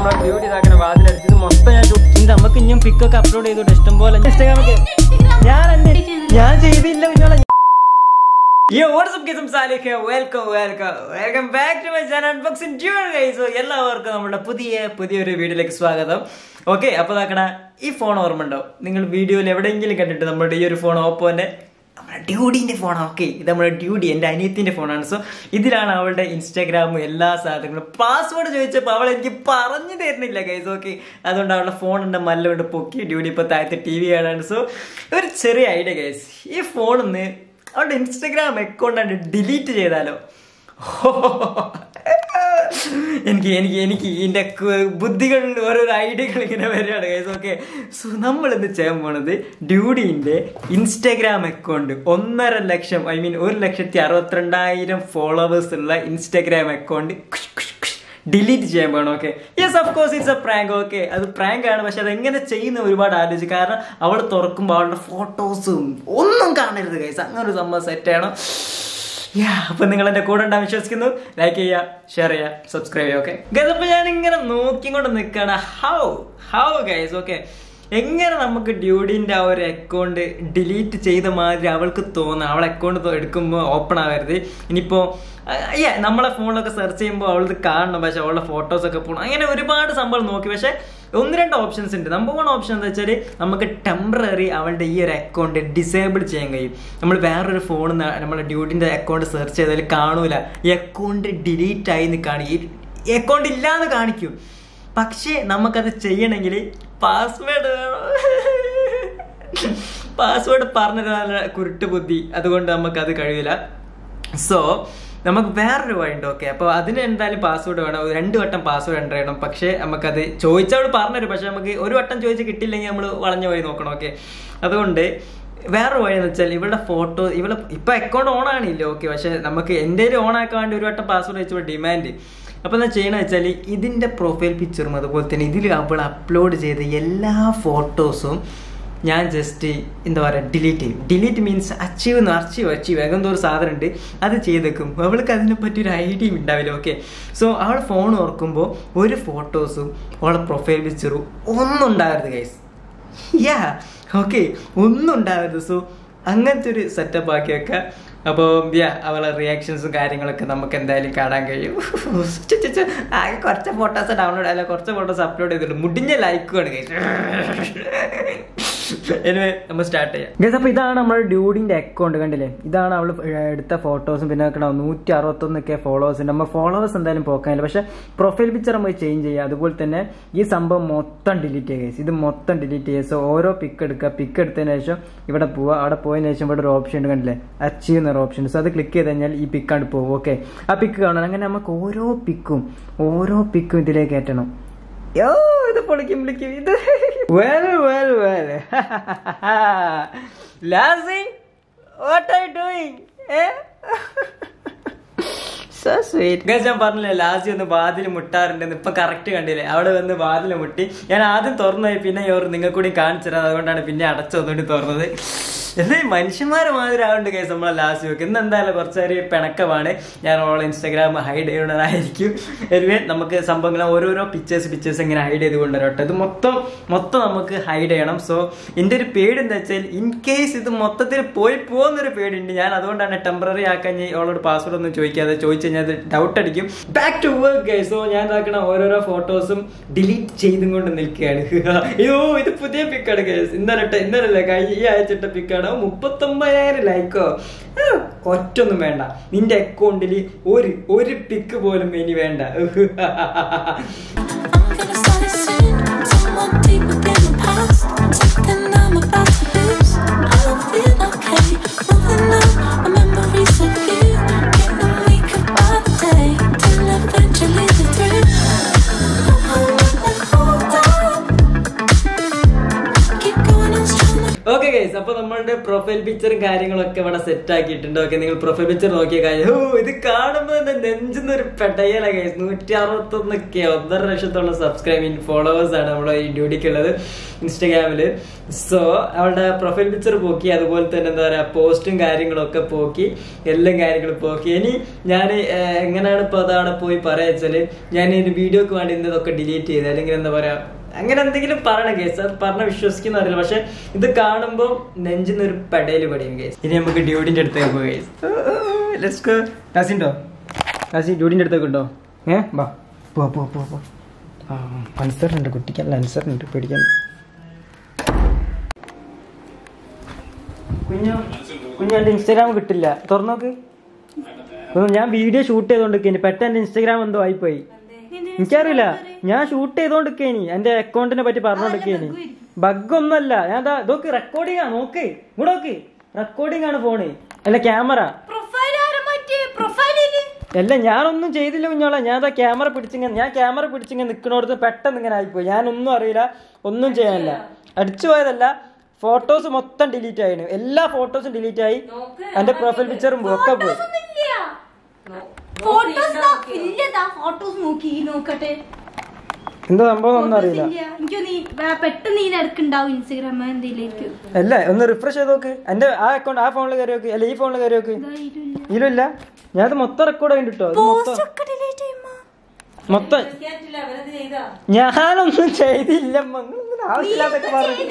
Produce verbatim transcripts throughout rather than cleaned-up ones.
നമ്മളെ ഡ്യൂട്ടി ഇതാക്കണ വാതിലടിച്ചത് മൊത്തം ഞാൻ ഇന്ന് നമുക്ക് ഇനിയും പിക്കൊക്കെ അപ്ലോഡ് ചെയ്തോട്ടെ ഇഷ്ടം പോലെ ഇൻസ്റ്റാഗ്രാമൊക്കെ ഞാൻ എന്നെ ഞാൻ ചെയ്തില്ല കുഞ്ഞോളെ. Yo, what's up guys? I'm Salih here. Welcome, welcome, welcome back to my channel Unboxing Dude guys. So, എല്ലാവർക്കും നമ്മുടെ പുതിയ പുതിയൊരു വീഡിയോയിലേക്ക് സ്വാഗതം. ഓക്കെ, അപ്പോൾ ഇതാക്കണ ഈ ഫോൺ ഓർമ്മ ഉണ്ടോ? നിങ്ങൾ വീഡിയോയിൽ എവിടെയെങ്കിലും കണ്ടിട്ട് നമ്മുടെ ഈ ഒരു ഫോൺ ഓപ്പോന്റെ നമ്മുടെ ഡ്യൂഡിന്റെ ഫോണാണ്. ഓക്കെ, ഇത് നമ്മുടെ ഡ്യൂഡി എൻ്റെ അനിയത്തിന്റെ ഫോണാണ്. സോ ഇതിലാണ് അവളുടെ ഇൻസ്റ്റാഗ്രാമും എല്ലാ സാധനങ്ങളും. പാസ്വേഡ് ചോദിച്ചപ്പോൾ അവൾ എനിക്ക് പറഞ്ഞു തരുന്നില്ല ഗൈസ്. ഓക്കെ, അതുകൊണ്ട് അവളുടെ ഫോണിന്റെ മല്ലുകൊണ്ട് പൊക്കി ഡ്യൂഡി ഇപ്പോൾ താഴത്തെ ടി വി കാണാണ്. സോ ഒരു ചെറിയ ഐഡിയ ഗൈസ്, ഈ ഫോണിന്ന് അവളുടെ ഇൻസ്റ്റഗ്രാം അക്കൗണ്ട് ഡിലീറ്റ് ചെയ്താലോ? എനിക്ക് എനിക്ക് എനിക്ക് ഇതിൻ്റെ ബുദ്ധികളിൽ ഓരോരോ ഐഡിയകൾ ഇങ്ങനെ വരികയാണ് ഗൈസ്. ഓക്കെ, സോ നമ്മൾ ഇന്ന് ചെയ്യാൻ പോണത് ഡ്യൂഡിൻ്റെ ഇൻസ്റ്റഗ്രാം അക്കൗണ്ട് ഒന്നര ലക്ഷം ഐ മീൻ ഒരു ലക്ഷത്തി അറുപത്തിരണ്ടായിരം ഫോളോവേഴ്സ് ഉള്ള ഇൻസ്റ്റഗ്രാം അക്കൗണ്ട് ഡിലീറ്റ് ചെയ്യാൻ പോകണം. Okay, yes of course it's a prank. Okay, അത് പ്രാങ്ക് ആണ്, പക്ഷെ അതെങ്ങനെ ചെയ്യുന്ന ഒരുപാട് ആലോചിച്ചു. കാരണം അവൾ തുറക്കുമ്പോൾ അവളുടെ ഫോട്ടോസും ഒന്നും കാണരുത് ഗൈസ്. അങ്ങനെ ഒരു സംഭവം സെറ്റ് ചെയ്യണം. യാ, അപ്പൊ നിങ്ങൾ എന്റെ കൂടെ ഉണ്ടാകും വിശ്വസിക്കുന്നു. ലൈക്ക് ചെയ്യുക, ഷെയർ ചെയ്യുക, സബ്സ്ക്രൈബ് ചെയ്യുക. ഓക്കെ ഗൈസ്, അപ്പൊ ഞാൻ ഇങ്ങനെ നോക്കിക്കൊണ്ട് നിൽക്കുകയാണ് ഹൗ ഹൗ ഗൈസ്. ഓക്കെ, എങ്ങനെ നമുക്ക് ഡ്യൂഡിന്റെ ആ ഒരു അക്കൗണ്ട് ഡിലീറ്റ് ചെയ്ത മാതിരി അവൾക്ക് തോന്നുക. അവളെ അക്കൗണ്ട് എടുക്കുമ്പോൾ ഓപ്പൺ ആവരുത്. ഇനിയിപ്പോൾ യാ നമ്മളെ ഫോണിലൊക്കെ സെർച്ച് ചെയ്യുമ്പോൾ അവളത് കാണണം, പക്ഷെ അവളുടെ ഫോട്ടോസൊക്കെ പോകണം. അങ്ങനെ ഒരുപാട് സംഭവം നോക്കി, പക്ഷെ ഒന്ന് രണ്ട് ഓപ്ഷൻസ് ഉണ്ട്. നമ്പർ വൺ ഓപ്ഷൻ എന്താ വെച്ചാൽ നമുക്ക് ടെമ്പററി അവളുടെ ഈ ഒരു അക്കൗണ്ട് ഡിസേബിൾ ചെയ്യാൻ കഴിയും. നമ്മൾ വേറൊരു ഫോണിൽ നിന്ന് നമ്മുടെ ഡ്യൂഡിൻ്റെ അക്കൗണ്ട് സെർച്ച് ചെയ്താൽ കാണൂല, ഈ അക്കൗണ്ട് ഡിലീറ്റ് ആയി എന്ന് കാണിക്കും, ഈ അക്കൗണ്ട് ഇല്ലാന്ന് കാണിക്കും. പക്ഷേ നമുക്കത് ചെയ്യണമെങ്കിൽ പാസ്വേഡ് വേണം. പാസ്വേഡ് പറഞ്ഞിരുന്ന കുരുട്ട് ബുദ്ധി, അതുകൊണ്ട് നമുക്കത് കഴിയില്ല. സോ നമുക്ക് വേറൊരു വഴിയുണ്ട്. ഓക്കെ, അപ്പോൾ അതിന് എന്തായാലും പാസ്വേഡ് വേണം, രണ്ട് വട്ടം പാസ്വേഡ് എൻ്റർ ചെയ്യണം. പക്ഷേ നമുക്കത് ചോദിച്ചവൾ പറഞ്ഞുതരും, പക്ഷെ നമുക്ക് ഒരു വട്ടം ചോദിച്ച് കിട്ടിയില്ലെങ്കിൽ നമ്മൾ വളഞ്ഞ വഴി നോക്കണം. ഓക്കെ, അതുകൊണ്ട് വേറൊരു വഴി എന്ന് വെച്ചാൽ ഇവളുടെ ഫോട്ടോ ഇവളെ ഇപ്പം അക്കൗണ്ട് ഓൺ ആണില്ല. ഓക്കെ, പക്ഷെ നമുക്ക് എൻ്റെ ഓൺ ആക്കാൻ വേണ്ടി ഒരു വട്ടം പാസ്വേഡ് വെച്ചപ്പോൾ ഡിമാൻഡ്. അപ്പോൾ എന്താ ചെയ്യണമെന്ന് വെച്ചാൽ ഇതിൻ്റെ പ്രൊഫൈൽ പിക്ചറും അതുപോലെ തന്നെ ഇതിൽ അവൾ അപ്ലോഡ് ചെയ്ത എല്ലാ ഫോട്ടോസും ഞാൻ ജസ്റ്റ് എന്താ പറയുക ഡിലീറ്റ് ചെയ്യും. ഡിലീറ്റ് മീൻസ് അച്ചീവ് എന്ന് അച്ചീവ് അച്ചീവ് എന്തോ ഒരു സാധനം ഉണ്ട്, അത് ചെയ്തേക്കും. അവൾക്ക് അതിനെപ്പറ്റി ഒരു ഐഡിയ ഉണ്ടാവില്ല. ഓക്കെ, സോ അവൾ ഫോൺ ഓർക്കുമ്പോൾ ഒരു ഫോട്ടോസും അവളുടെ പ്രൊഫൈൽ പിക്ചറും ഒന്നും ഉണ്ടാവരുത് ഗൈസ്. യാ, ഓക്കെ, ഒന്നും ഉണ്ടാവരുത്. സോ അങ്ങനത്തെ ഒരു സെറ്റപ്പ് ആക്കി വെക്കുക. അപ്പോൾ യാ അവളെ റിയാക്ഷൻസും കാര്യങ്ങളൊക്കെ നമുക്ക് എന്തായാലും കാണാൻ കഴിയും. ആകെ കുറച്ച് ഫോട്ടോസ് ഡൗൺലോഡ് അല്ല കുറച്ച് ഫോട്ടോസ് അപ്ലോഡ് ചെയ്തിട്ടുണ്ട്. മുടിഞ്ഞ ലൈക്കുമാണ് ഗൈസ്. എനിവേ നമ്മൾ സ്റ്റാർട്ട് ചെയ്യാം ഗൈസ്. അപ്പോൾ ഇതാണ് നമ്മുടെ ഡ്യൂഡിൻ്റെ അക്കൗണ്ട്, കണ്ടില്ലേ? ഇതാണ് അവൾ എടുത്ത ഫോട്ടോസും പിന്നെ നൂറ്റി അറുപത്തൊന്നൊക്കെ ഫോളോവേഴ്സ് ഉണ്ട്. നമ്മൾ ഫോളോവേഴ്സ് എന്തായാലും പോക്കാനില്ല, പക്ഷേ പ്രൊഫൈൽ പിക്ചർ നമുക്ക് ചേഞ്ച് ചെയ്യുക. അതുപോലെ തന്നെ ഈ സംഭവം മൊത്തം ഡിലീറ്റ് ചെയ്യുക ഗൈസ്. ഇത് മൊത്തം ഡിലീറ്റ് ചെയ്യുക. സോ ഓരോ പിക്ക് എടുക്കുക. പിക്ക് എടുത്തതിന് ശേഷം ഇവിടെ പോവുക. അവിടെ പോയതിനു ശേഷം ഇവിടെ ഒരു ഓപ്ഷൻ ഉണ്ട്, കണ്ടില്ലേ? അച്ചീവ് എന്നൊരു ഓപ്ഷൻ. സോ അത് ക്ലിക്ക് ചെയ്ത് കഴിഞ്ഞാൽ ഈ പിക്കാണ്ട് പോകും. ഓക്കെ, ആ പിക്ക് കാണണം. അങ്ങനെ നമുക്ക് ഓരോ പിക്കും ഓരോ പിക്കും ഇതിലേക്ക് കയറ്റണം. യോ, ഇത് പൊളിക്കും വിളിക്കും ഇത്. Well well well Lassie, what are you doing? So sweet guys. ഞാൻ പറഞ്ഞില്ലേ ലാസി ഒന്ന് വാതിൽ മുട്ടാറുണ്ടെന്ന്. ഇപ്പൊ കറക്റ്റ് കണ്ടില്ലേ? അവിടെ വന്ന് വാതിൽ മുട്ടി. ഞാൻ ആദ്യം തുറന്നുപോയി, പിന്നെ നിങ്ങൾ കൂടി കാണിച്ചു തരാം, അതുകൊണ്ടാണ് പിന്നെ അടച്ചൊന്നുകൂടി തുറന്നത്. എന്നാൽ മനുഷ്യന്മാരെ മാതിരി ആവുന്നുണ്ട് കേസ് നമ്മളെ ലാസ്റ്റ് വെക്ക്. ഇന്ന് എന്തായാലും കുറച്ചൊരു പിണക്കമാണ്. ഞാൻ ഓളെ ഇൻസ്റ്റാഗ്രാം ഹൈഡ് ചെയ്യുന്നതായിരിക്കും. എനിവേ നമുക്ക് സംഭവങ്ങൾ ഓരോരോ പിക്ചേഴ്സ് പിക്ചേഴ്സ് ഇങ്ങനെ ഹൈഡ് ചെയ്ത് കൊണ്ടുവരട്ടെ. ഇത് മൊത്തം മൊത്തം നമുക്ക് ഹൈഡ് ചെയ്യണം. സോ എൻ്റെ ഒരു പേടി എന്താ വെച്ചാൽ ഇൻ കേസ് ഇത് മൊത്തത്തിൽ പോയി പോകുന്നൊരു പേടിയുണ്ട്. ഞാൻ അതുകൊണ്ടാണ് ടെമ്പററി ആക്കാൻ ഓളോട് പാസ്വേഡ് ഒന്നും ചോദിക്കാതെ. ചോദിച്ചു കഴിഞ്ഞാൽ അത് ഡൗട്ട് അടിക്കും. Back to work guys. So ഞാൻ ഇതാക്കണ ഓരോരോ ഫോട്ടോസും ഡിലീറ്റ് ചെയ്തും കൊണ്ട് നിൽക്കുകയാണ്. അയ്യോ, ഇത് പുതിയ പിക്കാണ് ഗൈസ്. ഇന്നലെ ഇന്നലെ കഴിഞ്ഞ ഈ ആഴ്ച പിക്കാണ്. മുപ്പത്തൊമ്പതിനായിരം ലൈക്കോ? ഒറ്റൊന്നും വേണ്ട. നിന്റെ അക്കൗണ്ടിൽ ഒരു ഒരു പിക്ക് പോലും ഇനി വേണ്ട. ഓക്കെ ഗൈസ്, അപ്പൊ നമ്മളുടെ പ്രൊഫൈൽ പിക്ചറും കാര്യങ്ങളൊക്കെ ഇവിടെ സെറ്റ് ആക്കിയിട്ടുണ്ട്. ഓക്കെ, നിങ്ങൾ പ്രൊഫൈൽ പിക്ചർ നോക്കിയ കാര്യം ഓ ഇത് കാണുമ്പോൾ തന്നെ നെഞ്ചിന്നൊരു പെട്ടയല ഗൈസ്. നൂറ്റി അറുപത്തൊന്നൊക്കെ ഒന്നര ലക്ഷത്തോളം സബ്സ്ക്രൈബിങ് ഫോളോവേഴ്സ് ആണ് നമ്മുടെ ഈ ഡ്യൂഡിക്കുള്ളത് ഇൻസ്റ്റാഗ്രാമില്. സോ അവളുടെ പ്രൊഫൈൽ പിക്ചർ പോക്കി, അതുപോലെ തന്നെ എന്താ പറയാ പോസ്റ്റും കാര്യങ്ങളൊക്കെ പോക്കി, എല്ലാം കാര്യങ്ങളും പോക്കി. ഇനി ഞാൻ എങ്ങനെയാണ് ഇപ്പൊ അതവിടെ പോയി പറയാ വെച്ചാല് ഞാൻ ഒരു വീഡിയോക്ക് വേണ്ടി ഇന്നതൊക്കെ ഡിലീറ്റ് ചെയ്ത് അല്ലെങ്കിൽ എന്താ പറയാ അങ്ങനെ എന്തെങ്കിലും പറയണം കേസ്. അത് പറഞ്ഞ വിശ്വസിക്കുന്ന അറിയില്ല, പക്ഷെ ഇത് കാണുമ്പോ നെഞ്ചിന്നൊരു പെടയില് പടിയും കേസ്. ഇനി നമുക്ക് ഡ്യൂഡിന്റെ അടുത്തേക്ക് പോയി കേസ്. Let's go. കാസിണ്ടോ കാസി ഡ്യൂഡിന്റെ അടുത്തേക്ക് ഉണ്ടോ? ഏഹ് വാ പോ പോ പോ പോ. ആ അൻസറുണ്ട്, കുട്ടിക്കല്ല അൻസറുണ്ട്, പേടിക്കാൻ. കുഞ്ഞു കുഞ്ഞു എന്റെ ഇൻസ്റ്റാഗ്രാം കിട്ടില്ല, തുറന്നോക്ക്. ഞാൻ വീഡിയോ ഷൂട്ട് ചെയ്തോണ്ടിരിക്കേനി, പെട്ടെന്ന് എന്റെ ഇൻസ്റ്റാഗ്രാം എന്തോ ആയിപ്പോയി. എനിക്കറിയില്ല, ഞാൻ ഷൂട്ട് ചെയ്തോണ്ടിരിക്കേനി, എന്റെ അക്കൗണ്ടിനെ പറ്റി പറഞ്ഞോണ്ടിരിക്കേനി. ബഗ് ഒന്നല്ല, ഞാൻ ഇതൊക്കെ റെക്കോർഡിംഗ് ആണ്. നോക്ക് ഇവിടെ നോക്ക്, റെക്കോർഡിംഗ് ആണ് ഫോണ്, അല്ല ക്യാമറ അല്ല. ഞാനൊന്നും ചെയ്തില്ല കുഞ്ഞോളെ, ഞാൻ അതാ ക്യാമറ പിടിച്ചിങ്ങനെ ഞാൻ ക്യാമറ പിടിച്ചിങ്ങനെ നിൽക്കണോടത്ത് പെട്ടെന്ന് ഇങ്ങനെ ആയിപ്പോയി. ഞാനൊന്നും അറിയില്ല, ഒന്നും ചെയ്യാനില്ല, അടിച്ചു പോയതല്ല. ഫോട്ടോസ് മൊത്തം ഡിലീറ്റ് ആയിരുന്നു, എല്ലാ ഫോട്ടോസും ഡിലീറ്റ് ആയി, എന്റെ പ്രൊഫൈൽ പിക്ചറും ഒക്കെ പോയി. എന്താ സംഭവം ഒന്നും അറിയില്ല. അല്ല ഒന്ന് റിഫ്രഷ് ചെയ്ത് നോക്ക്, എന്റെ ആ അക്കൗണ്ട് ആ ഫോണിൽ കയറി നോക്ക്, അല്ല ഈ ഫോണിൽ കയറി നോക്ക്. ഇല്ല ഞാനത് മൊത്തം റെക്കോർഡ് ആയിട്ടോ, മൊത്തം ഞാനൊന്നും ചെയ്തില്ല. ആവശ്യമില്ലാതൊക്കെ പറഞ്ഞു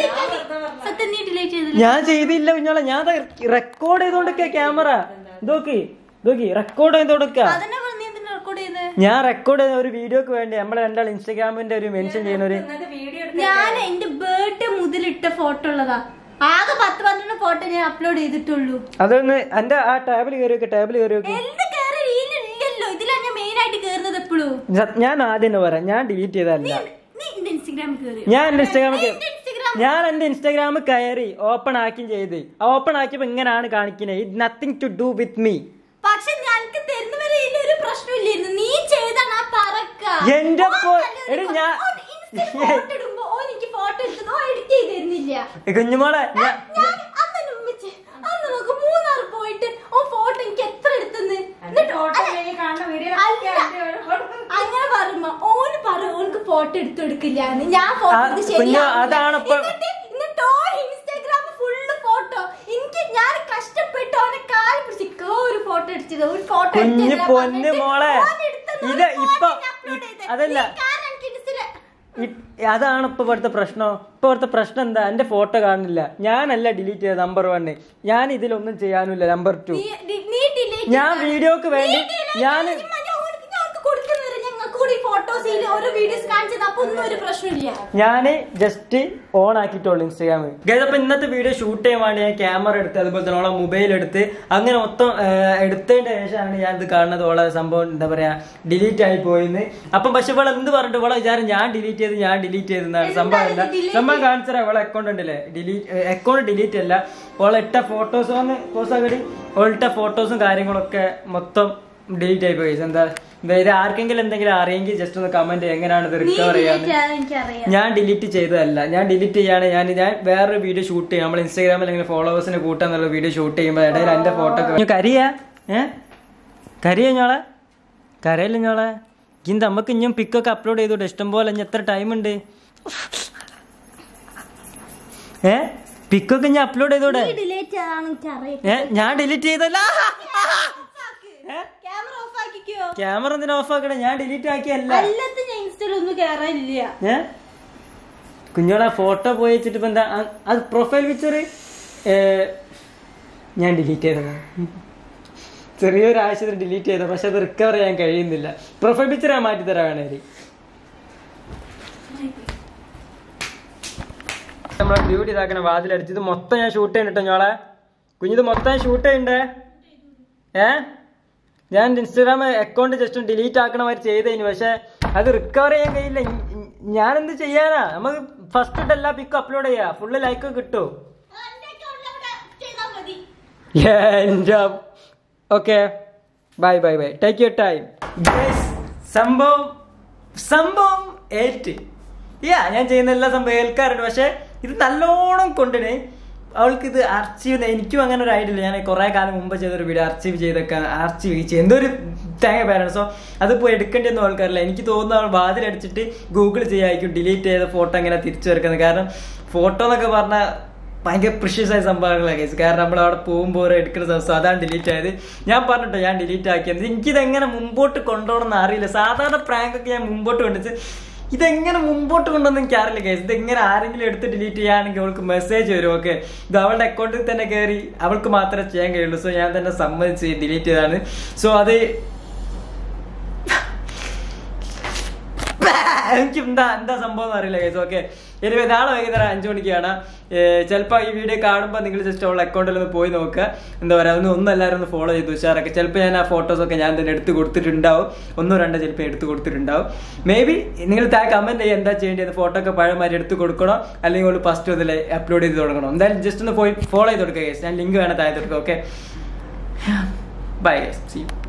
ഞാൻ ചെയ്തില്ല കുഞ്ഞോളെ, ഞാൻ റെക്കോർഡ് ചെയ്തോണ്ടിരിക്ക ക്യാമറ. ഇതോക്കി ഇതോക്കി റെക്കോർഡ് ചെയ്തോണ്ടിരിക്ക. ഞാൻ റെക്കോർഡ് ചെയ്ത ഒരു വീഡിയോക്ക് വേണ്ടി നമ്മളെ രണ്ടാൾ ഇൻസ്റ്റാഗ്രാമിന്റെ ഒരു മെൻഷൻ ചെയ്യുന്ന ഒരു ഞാൻ എന്റെ ബർത്ത്ഡേ മുതലിട്ട ഫോട്ടോ ഉള്ളതാ. ആകെ പത്ത് പന്ത്രണ്ട് ഫോട്ടോ ഞാൻ അപ്ലോഡ് ചെയ്തിട്ടുള്ളൂ. അതൊന്ന് എന്റെ ആ ടാബിൽ കയറി വെക്ക്, ടാബിൽ കയറി വെക്ക്. ഇതിലാണ് ഞാൻ മെയിൻ ആയിട്ട് കേറുന്നത് എപ്പോഴും. ഞാൻ ആദ്യം പറയാം, ഞാൻ ഡിലീറ്റ് ചെയ്തല്ല. ഞാൻ എന്റെ ഇൻസ്റ്റാഗ്രാമിൽ ഞാൻ എന്റെ ഇൻസ്റ്റാഗ്രാമിൽ കയറി ഓപ്പൺ ആക്കി ചെയ്ത്, ഓപ്പൺ ആക്കിയപ്പോ ഇങ്ങനെയാണ് കാണിക്കുന്നത്. It nothing to do with me. പക്ഷെ ഞങ്ങൾക്ക് തരുന്നവരെ ഒരു പ്രശ്നമില്ലായിരുന്നു, നീ ചെയ്താണ് ആ പറക്ക. എന്റെ ഫോട്ടോ എടുത്തോ എഡിറ്റ് ചെയ്ത് തരുന്നില്ല കുഞ്ഞുമോളെ. അന്ന് നോക്ക് മൂന്നാർ പോയിട്ട് ഓ ഫോട്ടോ എനിക്ക് എത്ര എടുത്തെന്ന് അങ്ങനെ പറയുമ്പോ ഓന് പറ ഓനക്ക് ഫോട്ടോ എടുത്തു എടുക്കില്ല. ഞാൻ ഫോട്ടോ ഇൻസ്റ്റാഗ്രാം ഫുള്ള് ഫോട്ടോ എനിക്ക് ഞാൻ കഷ്ടപ്പെട്ട് ഓനെ കാല് പിടിച്ച് ഒരു ഫോട്ടോ അടിച്ചത് ഒരു ഫോട്ടോ പൊന്നു മോളെ. ഇത് ഇപ്പൊ അതല്ല, അതാണ് ഇപ്പൊ ഇവിടുത്തെ പ്രശ്നം. ഇപ്പൊ ഇവിടുത്തെ പ്രശ്നം എന്താ, എന്റെ ഫോട്ടോ കാണില്ല. ഞാനല്ല ഡിലീറ്റ് ചെയ്ത നമ്പർ വണ്, ഞാൻ ഇതിലൊന്നും ചെയ്യാനില്ല. നമ്പർ ടു, ഞാൻ വീഡിയോക്ക് വേണ്ടി ഞാൻ ഞാന് ജസ്റ്റ് ഓൺ ആക്കിയിട്ടുള്ളൂ ഇൻസ്റ്റാഗ്രാം. അപ്പൊ ഇന്നത്തെ വീഡിയോ ഷൂട്ട് ചെയ്യാൻ വേണ്ടി ഞാൻ ക്യാമറ എടുത്ത്, അതുപോലെ തന്നെ ഓളെ മൊബൈൽ എടുത്ത്, അങ്ങനെ മൊത്തം എടുത്തതിന്റെ ശേഷമാണ് ഞാൻ ഇത് കാണുന്നത്. ഓളെ സംഭവം എന്താ പറയാ ഡിലീറ്റ് ആയി പോയിന്ന്. അപ്പം പക്ഷെ ഇവളെ എന്ത് പറഞ്ഞിട്ട് ഇവളെ വിചാരം ഞാൻ ഡിലീറ്റ് ചെയ്ത് ഞാൻ ഡിലീറ്റ് ചെയ്തെന്നാണ്. സംഭവം അല്ല, സംഭവം കാണിച്ചാൽ അവളെ അക്കൗണ്ട് ഉണ്ടല്ലേ, ഡിലീറ്റ് അക്കൗണ്ട് ഡിലീറ്റ് അല്ല, ഓളെ ഇട്ട ഫോട്ടോസ് വന്ന് പോസാകടി ഓളിട്ട ഫോട്ടോസും കാര്യങ്ങളൊക്കെ മൊത്തം ഡിലീറ്റ് ആയി പോയി. എന്താ ഇത് ആർക്കെങ്കിലും എന്തെങ്കിലും അറിയെങ്കിൽ ജസ്റ്റ് ഒന്ന് കമന്റ് എങ്ങനെയാണ് ഇത് റിക്കവർ ചെയ്യാൻ. ഞാൻ ഡിലീറ്റ് ചെയ്തതല്ല, ഞാൻ ഡിലീറ്റ് ചെയ്യാണ്. ഞാൻ ഞാൻ വേറൊരു വീഡിയോ ഷൂട്ട് ചെയ്യും, നമ്മൾ ഇൻസ്റ്റാഗ്രാമിൽ അല്ലെങ്കിൽ ഫോളോവേഴ്സിനെ കൂട്ടാന്നുള്ള വീഡിയോ ഷൂട്ട് ചെയ്യുമ്പോൾ ഇടയിൽ എന്റെ ഫോട്ടോ കരിയാ ഏ കരിയ ഞോളെ കരയില്ല ഞോളെ. ഇന്ന് നമുക്ക് ഇനിയും പിക്കൊക്കെ അപ്ലോഡ് ചെയ്തോട്ടെ ഇഷ്ടം പോലെ. ഇനി എത്ര ടൈം ഉണ്ട് ഏ പിക്കൊക്കെ ഞാൻ അപ്ലോഡ് ചെയ്തോടെ. ഏ ഞാൻ ഡിലീറ്റ് ചെയ്തല്ല. ക്യാമറ എന്തിനാ ഓഫ് ആക്കണേ? ഞാൻ ഡിലീറ്റ് ആക്കിയല്ല. ഏ കുഞ്ഞോളെ ഫോട്ടോ പോയി വെച്ചിട്ട് ഇപ്പൊ എന്താ അത് പ്രൊഫൈൽ പിക്ചർ ഞാൻ ഡിലീറ്റ് ചെയ്തത്. ചെറിയൊരു ആവശ്യത്തിന് ഡിലീറ്റ് ചെയ്ത, പക്ഷെ അത് റിക്കവർ ചെയ്യാൻ കഴിയുന്നില്ല. പ്രൊഫൈൽ പിക്ചർ ഞാൻ മാറ്റി തരാണ്. നമ്മളെ ഡ്യൂട്ടി ഇതാക്കണ വാതിലടിച്ച് ഇത് മൊത്തം ഞാൻ ഷൂട്ട് ചെയ്യണ്ടിട്ടോ ഞോളെ. കുഞ്ഞിത് മൊത്തം ഷൂട്ട് ചെയ്യണ്ടേ. ഏ ഞാൻ ഇൻസ്റ്റാഗ്രാം അക്കൗണ്ട് ജസ്റ്റ് ഡിലീറ്റ് ആക്കണ മാതിരി ചെയ്തതിന്, പക്ഷെ അത് റിക്കവർ ചെയ്യാൻ കഴിയില്ല. ഞാനെന്ത് ചെയ്യാനാ? നമുക്ക് ഫസ്റ്റ് ഇട്ട് എല്ലാ പിക്കും അപ്ലോഡ് ചെയ്യാ, ഫുള്ള് ലൈക്ക് കിട്ടൂ. Okay bye bye bye, take your time. സംഭവം സംഭവം ഏറ്റ് യാ ഞാൻ ചെയ്യുന്ന എല്ലാ സംഭവം ഏൽക്കാറുണ്ട്, പക്ഷെ ഇത് നല്ലോണം കൊണ്ടിന് അവൾക്ക് ഇത് ആർച്ചീവ് എനിക്കും അങ്ങനെ ഒരു ഐഡിയ ഇല്ല. ഞാൻ കുറെ കാലം മുമ്പ് ചെയ്തൊരു വീഡിയോ ആർച്ചീവ് ചെയ്തൊക്കെ ആർച്ചീവ് ചെയ്ത് എന്തൊരു തേങ്ങ പേരാണ്. സോ അതിപ്പോൾ എടുക്കേണ്ടിയൊന്നും ആൾക്കാരില്ല. എനിക്ക് തോന്നുന്നു അവൾ വാതിലടിച്ചിട്ട് ഗൂഗിൾ ചെയ്യായിരിക്കും ഡിലീറ്റ് ചെയ്ത ഫോട്ടോ എങ്ങനെ തിരിച്ചു വെക്കുന്നത്. കാരണം ഫോട്ടോ എന്നൊക്കെ പറഞ്ഞാൽ ഭയങ്കര പ്രിഷ്യസ് ആയ സംഭവങ്ങളൊക്കെ. കാരണം നമ്മൾ അവിടെ പോകുമ്പോൾ എടുക്കുന്ന ദിവസം അതാണ് ഡിലീറ്റ് ആയത്. ഞാൻ പറഞ്ഞിട്ടോ ഞാൻ ഡിലീറ്റ് ആക്കിയത്. എനിക്കിതെങ്ങനെ മുമ്പോട്ട് കൊണ്ടുപോകണം എന്ന് അറിയില്ല. സാധാരണ പ്രാങ്കൊക്കെ ഞാൻ മുമ്പോട്ട് കൊണ്ടുവച്ച് ഇതെങ്ങനെ മുമ്പോട്ട് കൊണ്ടുവന്ന് എനിക്ക് അറിയില്ല കേസ്. ഇതെങ്ങനെ ആരെങ്കിലും എടുത്ത് ഡിലീറ്റ് ചെയ്യുകയാണെങ്കിൽ അവൾക്ക് മെസ്സേജ് വരും. ഓക്കെ, ഇത് അവളുടെ അക്കൗണ്ടിൽ തന്നെ കയറി അവൾക്ക് മാത്രമേ ചെയ്യാൻ കഴിയുള്ളൂ. സോ ഞാൻ തന്നെ സമ്മതിച്ച് ഡിലീറ്റ് ചെയ്താണ്. സോ അത് എനിക്ക് എന്താ എന്താ സംഭവം എന്ന് അറിയില്ല കേസ്. ഓക്കെ, എനിവേ നാളെ വൈകുന്നേരം അഞ്ചു മണിക്കാണ്. ചിലപ്പോൾ ഈ വീഡിയോ കാണുമ്പോൾ നിങ്ങൾ ജസ്റ്റ് അവളുടെ അക്കൗണ്ടിൽ ഒന്ന് പോയി നോക്കുക. എന്താ പറയുക, അതൊന്ന് ഒന്നും എല്ലാവരും ഒന്ന് ഫോളോ ചെയ്ത് ഉഷാറൊക്കെ. ചിലപ്പോൾ ഞാൻ ആ ഫോട്ടോസൊക്കെ ഞാൻ തന്നെ എടുത്ത് കൊടുത്തിട്ടുണ്ടാവും. ഒന്നോ രണ്ടോ ചിലപ്പോൾ എടുത്ത് കൊടുത്തിട്ടുണ്ടാവും. മേ ബി നിങ്ങൾ താ കമന്റ് ചെയ്യുക എന്താ ചെയ്യേണ്ടത്. ഫോട്ടോ ഒക്കെ പഴയമാരി എടുത്ത് കൊടുക്കണോ അല്ലെങ്കിൽ ഒരു ഫസ്റ്റ് അതിൽ അപ്ലോഡ് ചെയ്ത് തുടങ്ങണം. എന്തായാലും ജസ്റ്റ് ഒന്ന് പോയി ഫോളോ ചെയ്ത് കൊടുക്കുക കേസ്. ഞാൻ ലിങ്ക് വേണം താഴെ കൊടുക്കുക. Okay, bye guys, see U.